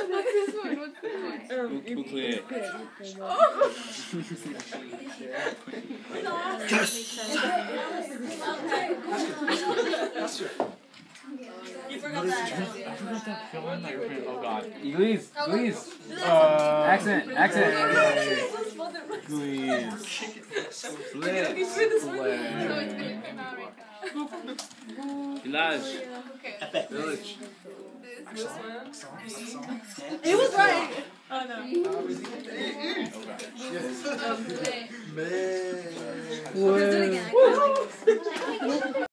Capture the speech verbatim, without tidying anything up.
What's this one? What's this one? Um, Bouclier. You forgot that. I forgot that film that you're playing. Oh god. Eglise. Eglise. Uh, Accent. Accent. Please. Flip. So it's gonna come out right now. Village. Okay. Village. This, this one. It was right. Oh no. Um, wait. Okay, do it again. I kinda like this.